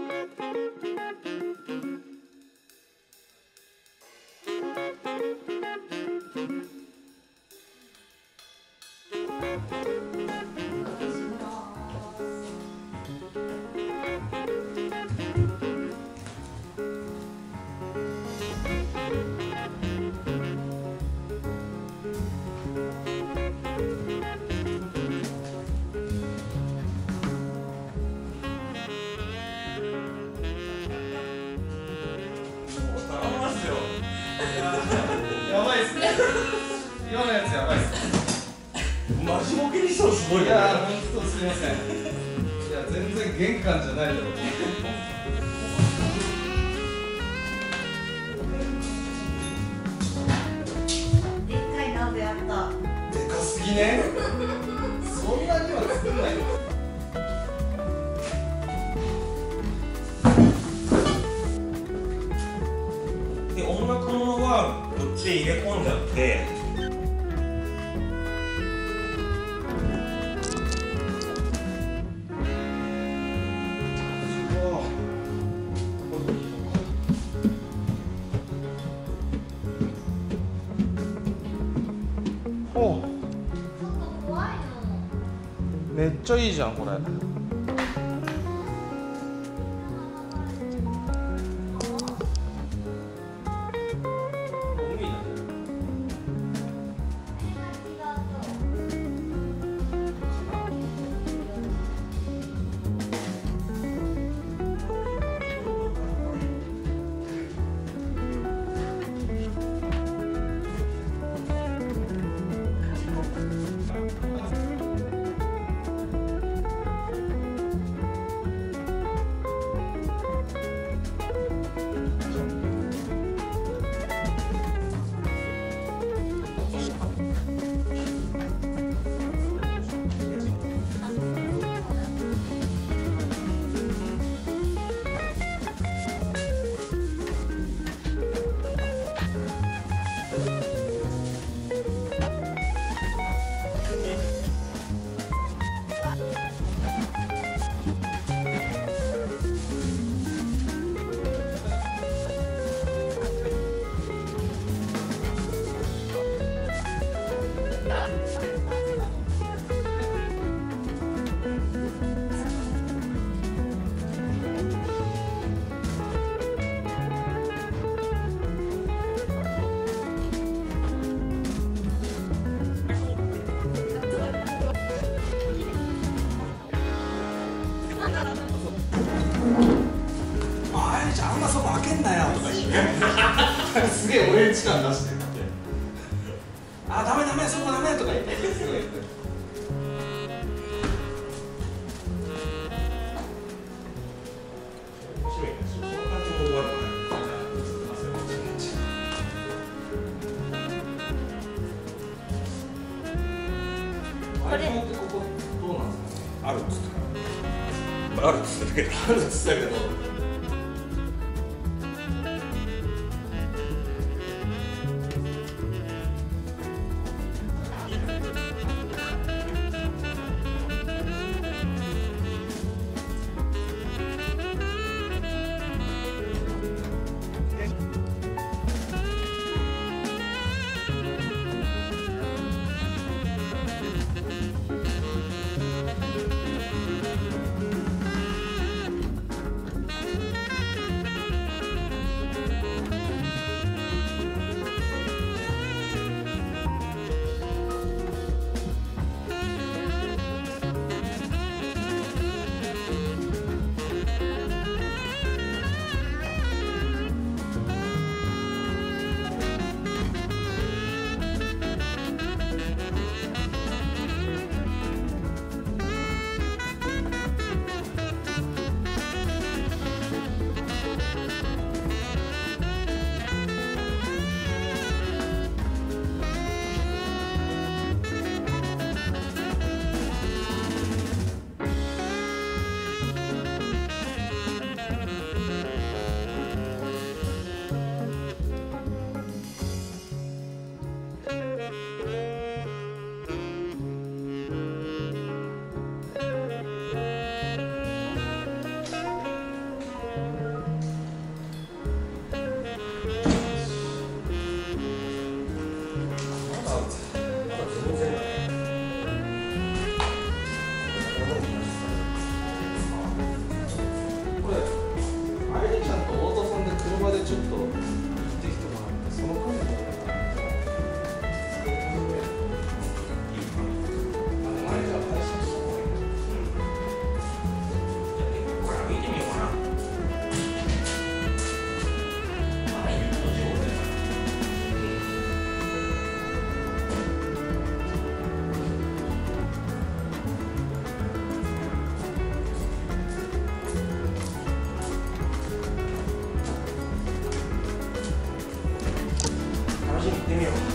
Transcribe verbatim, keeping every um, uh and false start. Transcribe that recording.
やばいっすね。今のやつやばいっすね。 マジボケにしたらすごいね。 いやー、ほんとすいません。いや、全然玄関じゃないだろう。 でっかい鍋あった。 でかすぎね。そんなには作んないよ。 で、音楽物はこっちへ入れ込んじゃって。 おう、 ちょっと怖いの。 めっちゃいいじゃん、これ。 あれじゃあんまそこ開けんなよとか言ってすげえ俺んち感出してる。 あ、ダメダメそこダメとか言ってすごい言って。面白いね。その感じも終わるね。 これここどうなんですか。 あるっつったから。あるっつったけど。 あるっつったけど。 よ